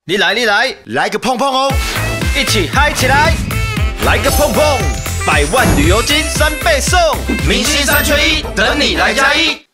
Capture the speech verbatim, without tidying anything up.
你来，你来， 来个碰碰哦！ 一起嗨起来！来个碰碰，百万旅游金三倍送，明星三缺一，等你来加一。